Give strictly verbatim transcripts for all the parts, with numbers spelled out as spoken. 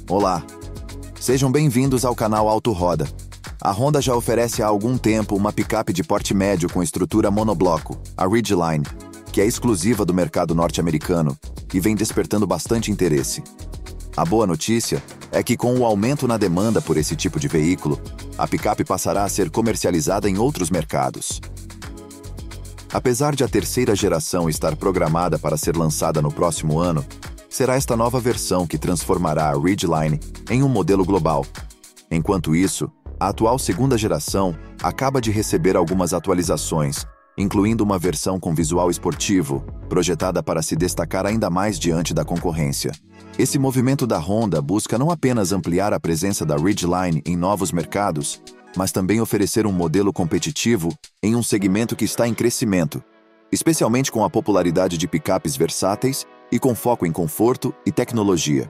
Olá! Sejam bem-vindos ao canal Auto Roda. A Honda já oferece há algum tempo uma picape de porte médio com estrutura monobloco, a Ridgeline, que é exclusiva do mercado norte-americano e vem despertando bastante interesse. A boa notícia é que, com o aumento na demanda por esse tipo de veículo, a picape passará a ser comercializada em outros mercados. Apesar de a terceira geração estar programada para ser lançada no próximo ano, será esta nova versão que transformará a Ridgeline em um modelo global. Enquanto isso, a atual segunda geração acaba de receber algumas atualizações, incluindo uma versão com visual esportivo, projetada para se destacar ainda mais diante da concorrência. Esse movimento da Honda busca não apenas ampliar a presença da Ridgeline em novos mercados, mas também oferecer um modelo competitivo em um segmento que está em crescimento, especialmente com a popularidade de picapes versáteis e com foco em conforto e tecnologia.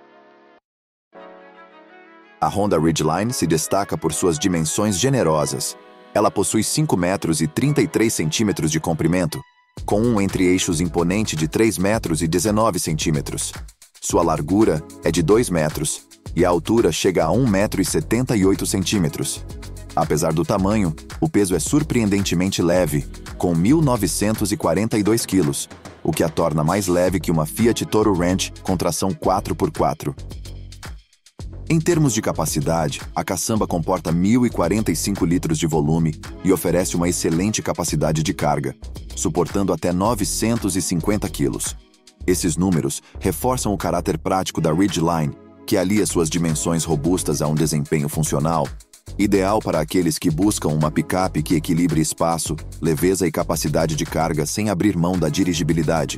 A Honda Ridgeline se destaca por suas dimensões generosas. Ela possui cinco metros e trinta e três centímetros de comprimento, com um entre-eixos imponente de três metros e dezenove centímetros. Sua largura é de dois metros e a altura chega a um metro e setenta e oito centímetros. Apesar do tamanho, o peso é surpreendentemente leve, com mil novecentos e quarenta e dois quilos, o que a torna mais leve que uma Fiat Toro Ranch com tração quatro por quatro. Em termos de capacidade, a caçamba comporta mil e quarenta e cinco litros de volume e oferece uma excelente capacidade de carga, suportando até novecentos e cinquenta quilos. Esses números reforçam o caráter prático da Ridgeline, que alia suas dimensões robustas a um desempenho funcional, ideal para aqueles que buscam uma picape que equilibre espaço, leveza e capacidade de carga sem abrir mão da dirigibilidade.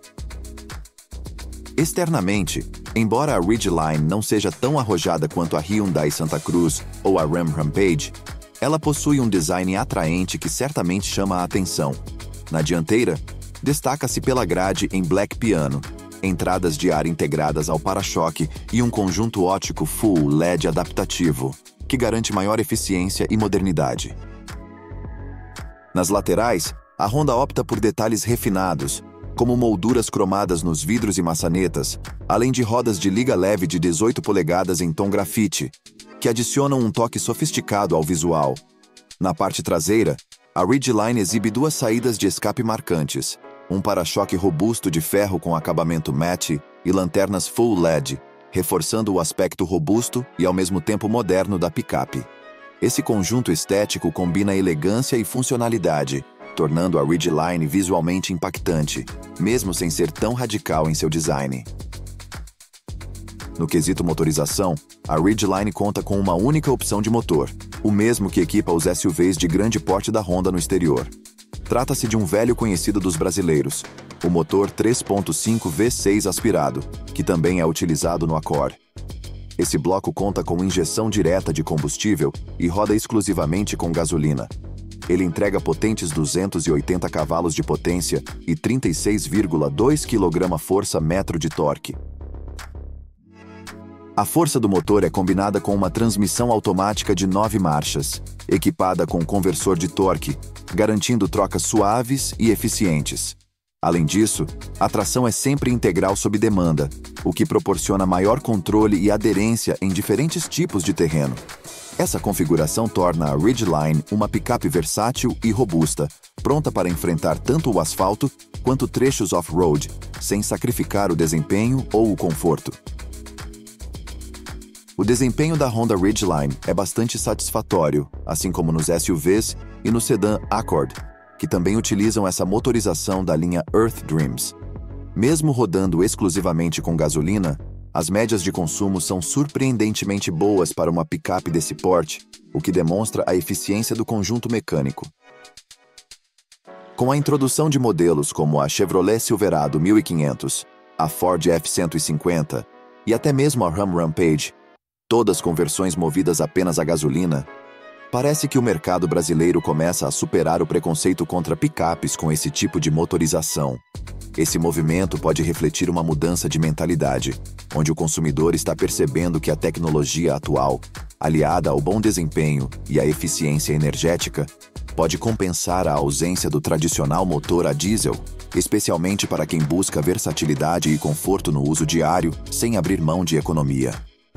Externamente, embora a Ridgeline não seja tão arrojada quanto a Hyundai Santa Cruz ou a Ram Rampage, ela possui um design atraente que certamente chama a atenção. Na dianteira, destaca-se pela grade em black piano, entradas de ar integradas ao para-choque e um conjunto óptico Full L E D adaptativo, que garante maior eficiência e modernidade. Nas laterais, a Honda opta por detalhes refinados, como molduras cromadas nos vidros e maçanetas, além de rodas de liga leve de dezoito polegadas em tom grafite, que adicionam um toque sofisticado ao visual. Na parte traseira, a Ridgeline exibe duas saídas de escape marcantes, um para-choque robusto de ferro com acabamento matte e lanternas Full L E D, reforçando o aspecto robusto e ao mesmo tempo moderno da picape. Esse conjunto estético combina elegância e funcionalidade, tornando a Ridgeline visualmente impactante, mesmo sem ser tão radical em seu design. No quesito motorização, a Ridgeline conta com uma única opção de motor, o mesmo que equipa os S U Vs de grande porte da Honda no exterior. Trata-se de um velho conhecido dos brasileiros, o motor três ponto cinco V seis aspirado, que também é utilizado no Accord. Esse bloco conta com injeção direta de combustível e roda exclusivamente com gasolina. Ele entrega potentes duzentos e oitenta cavalos de potência e trinta e seis vírgula dois quilograma-força-metro de torque. A força do motor é combinada com uma transmissão automática de nove marchas, equipada com conversor de torque, garantindo trocas suaves e eficientes. Além disso, a tração é sempre integral sob demanda, o que proporciona maior controle e aderência em diferentes tipos de terreno. Essa configuração torna a Ridgeline uma picape versátil e robusta, pronta para enfrentar tanto o asfalto quanto trechos off-road, sem sacrificar o desempenho ou o conforto. O desempenho da Honda Ridgeline é bastante satisfatório, assim como nos S U Vs e no sedã Accord, que também utilizam essa motorização da linha Earth Dreams. Mesmo rodando exclusivamente com gasolina, as médias de consumo são surpreendentemente boas para uma picape desse porte, o que demonstra a eficiência do conjunto mecânico. Com a introdução de modelos como a Chevrolet Silverado mil e quinhentos, a Ford F cento e cinquenta e até mesmo a Ram Rampage, todas com versões movidas apenas a gasolina, parece que o mercado brasileiro começa a superar o preconceito contra picapes com esse tipo de motorização. Esse movimento pode refletir uma mudança de mentalidade, onde o consumidor está percebendo que a tecnologia atual, aliada ao bom desempenho e à eficiência energética, pode compensar a ausência do tradicional motor a diesel, especialmente para quem busca versatilidade e conforto no uso diário, sem abrir mão de economia.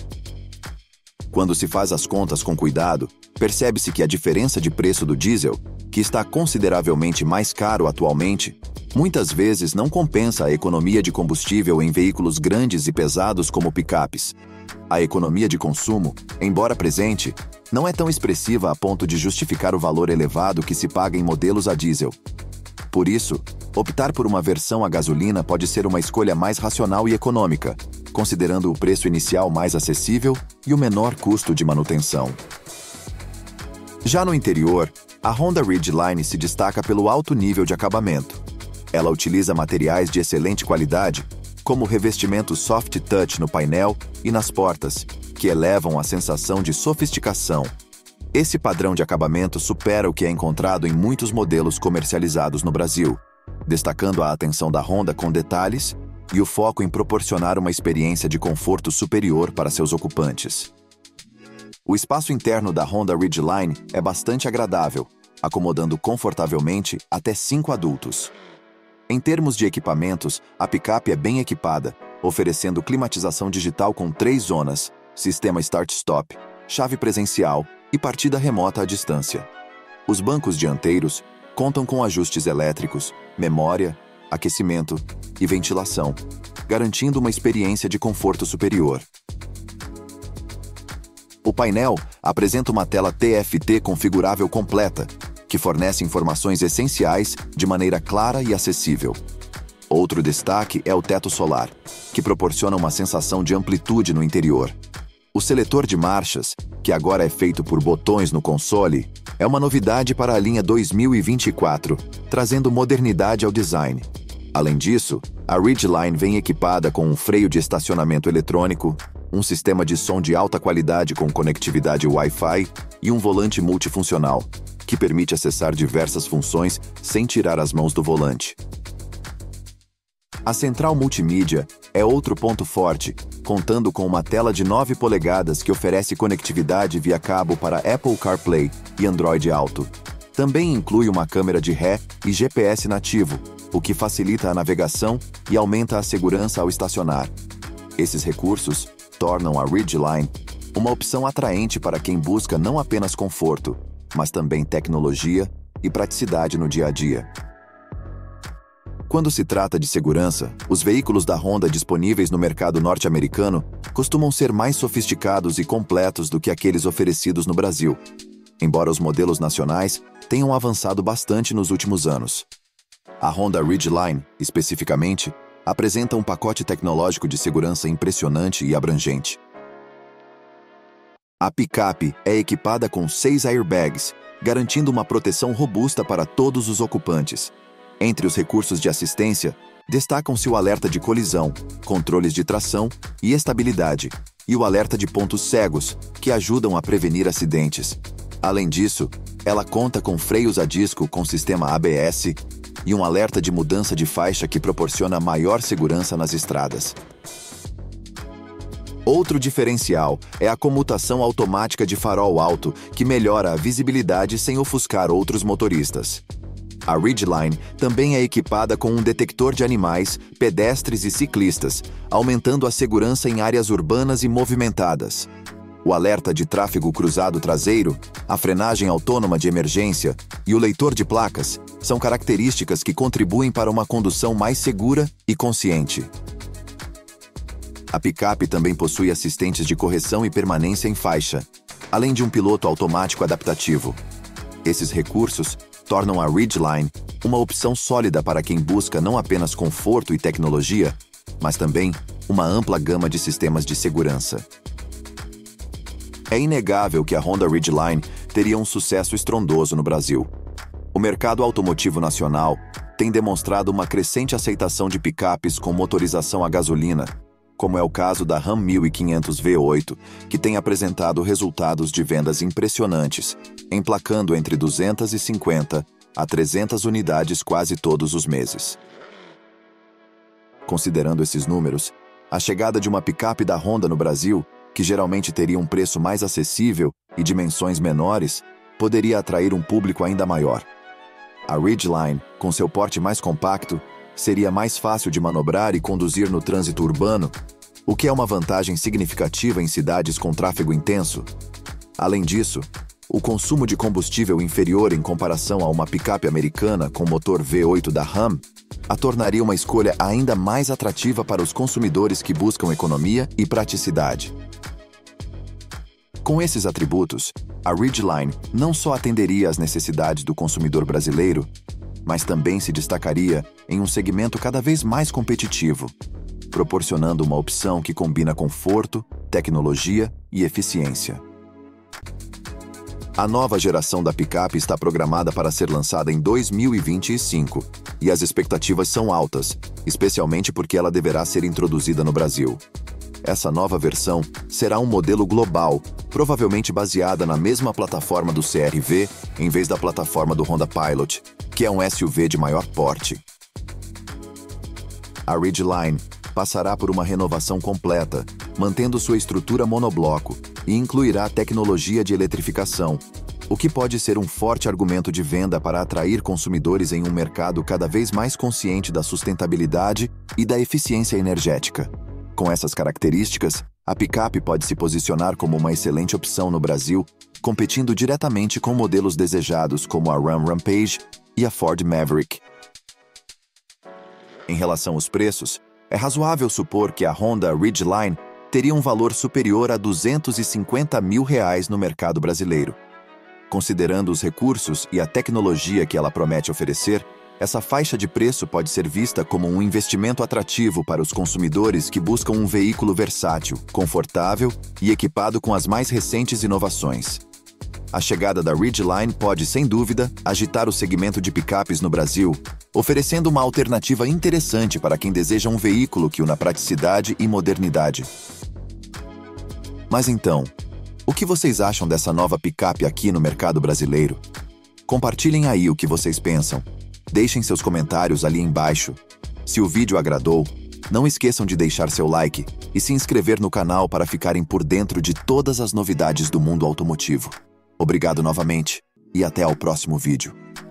Quando se faz as contas com cuidado, percebe-se que a diferença de preço do diesel, que está consideravelmente mais caro atualmente, muitas vezes não compensa a economia de combustível em veículos grandes e pesados como picapes. A economia de consumo, embora presente, não é tão expressiva a ponto de justificar o valor elevado que se paga em modelos a diesel. Por isso, optar por uma versão a gasolina pode ser uma escolha mais racional e econômica, considerando o preço inicial mais acessível e o menor custo de manutenção. Já no interior, a Honda Ridgeline se destaca pelo alto nível de acabamento. Ela utiliza materiais de excelente qualidade, como revestimento soft touch no painel e nas portas, que elevam a sensação de sofisticação. Esse padrão de acabamento supera o que é encontrado em muitos modelos comercializados no Brasil, destacando a atenção da Honda com detalhes e o foco em proporcionar uma experiência de conforto superior para seus ocupantes. O espaço interno da Honda Ridgeline é bastante agradável, acomodando confortavelmente até cinco adultos. Em termos de equipamentos, a picape é bem equipada, oferecendo climatização digital com três zonas, sistema Start-Stop, chave presencial e partida remota à distância. Os bancos dianteiros contam com ajustes elétricos, memória, aquecimento e ventilação, garantindo uma experiência de conforto superior. O painel apresenta uma tela T F T configurável completa, que fornece informações essenciais de maneira clara e acessível. Outro destaque é o teto solar, que proporciona uma sensação de amplitude no interior. O seletor de marchas, que agora é feito por botões no console, é uma novidade para a linha dois mil e vinte e quatro, trazendo modernidade ao design. Além disso, a Ridgeline vem equipada com um freio de estacionamento eletrônico, um sistema de som de alta qualidade com conectividade Wi-Fi e um volante multifuncional, que permite acessar diversas funções sem tirar as mãos do volante. A central multimídia é outro ponto forte, contando com uma tela de nove polegadas que oferece conectividade via cabo para Apple CarPlay e Android Auto. Também inclui uma câmera de ré e G P S nativo, o que facilita a navegação e aumenta a segurança ao estacionar. Esses recursos tornam a Ridgeline uma opção atraente para quem busca não apenas conforto, mas também tecnologia e praticidade no dia a dia. Quando se trata de segurança, os veículos da Honda disponíveis no mercado norte-americano costumam ser mais sofisticados e completos do que aqueles oferecidos no Brasil, embora os modelos nacionais tenham avançado bastante nos últimos anos. A Honda Ridgeline, especificamente, apresenta um pacote tecnológico de segurança impressionante e abrangente. A picape é equipada com seis airbags, garantindo uma proteção robusta para todos os ocupantes. Entre os recursos de assistência, destacam-se o alerta de colisão, controles de tração e estabilidade, e o alerta de pontos cegos, que ajudam a prevenir acidentes. Além disso, ela conta com freios a disco com sistema A B S e um alerta de mudança de faixa que proporciona maior segurança nas estradas. Outro diferencial é a comutação automática de farol alto, que melhora a visibilidade sem ofuscar outros motoristas. A Ridgeline também é equipada com um detector de animais, pedestres e ciclistas, aumentando a segurança em áreas urbanas e movimentadas. O alerta de tráfego cruzado traseiro, a frenagem autônoma de emergência e o leitor de placas são características que contribuem para uma condução mais segura e consciente. A picape também possui assistentes de correção e permanência em faixa, além de um piloto automático adaptativo. Esses recursos tornam a Ridgeline uma opção sólida para quem busca não apenas conforto e tecnologia, mas também uma ampla gama de sistemas de segurança. É inegável que a Honda Ridgeline teria um sucesso estrondoso no Brasil. O mercado automotivo nacional tem demonstrado uma crescente aceitação de picapes com motorização a gasolina, como é o caso da Ram mil e quinhentos V oito, que tem apresentado resultados de vendas impressionantes, emplacando entre duzentas e cinquenta a trezentas unidades quase todos os meses. Considerando esses números, a chegada de uma picape da Honda no Brasil, que geralmente teria um preço mais acessível e dimensões menores, poderia atrair um público ainda maior. A Ridgeline, com seu porte mais compacto, seria mais fácil de manobrar e conduzir no trânsito urbano, o que é uma vantagem significativa em cidades com tráfego intenso. Além disso, o consumo de combustível inferior em comparação a uma picape americana com motor V oito da Ram a tornaria uma escolha ainda mais atrativa para os consumidores que buscam economia e praticidade. Com esses atributos, a Ridgeline não só atenderia às necessidades do consumidor brasileiro, mas também se destacaria em um segmento cada vez mais competitivo, proporcionando uma opção que combina conforto, tecnologia e eficiência. A nova geração da picape está programada para ser lançada em dois mil e vinte e cinco, e as expectativas são altas, especialmente porque ela deverá ser introduzida no Brasil. Essa nova versão será um modelo global, provavelmente baseada na mesma plataforma do C R V, em vez da plataforma do Honda Pilot, que é um S U V de maior porte. A Ridgeline passará por uma renovação completa, mantendo sua estrutura monobloco, e incluirá tecnologia de eletrificação, o que pode ser um forte argumento de venda para atrair consumidores em um mercado cada vez mais consciente da sustentabilidade e da eficiência energética. Com essas características, a picape pode se posicionar como uma excelente opção no Brasil, competindo diretamente com modelos desejados como a Ram Rampage e a Ford Maverick. Em relação aos preços, é razoável supor que a Honda Ridgeline teria um valor superior a duzentos e cinquenta mil reais no mercado brasileiro. Considerando os recursos e a tecnologia que ela promete oferecer, essa faixa de preço pode ser vista como um investimento atrativo para os consumidores que buscam um veículo versátil, confortável e equipado com as mais recentes inovações. A chegada da Ridgeline pode, sem dúvida, agitar o segmento de picapes no Brasil, oferecendo uma alternativa interessante para quem deseja um veículo que una praticidade e modernidade. Mas então, o que vocês acham dessa nova picape aqui no mercado brasileiro? Compartilhem aí o que vocês pensam. Deixem seus comentários ali embaixo. Se o vídeo agradou, não esqueçam de deixar seu like e se inscrever no canal para ficarem por dentro de todas as novidades do mundo automotivo. Obrigado novamente e até ao próximo vídeo.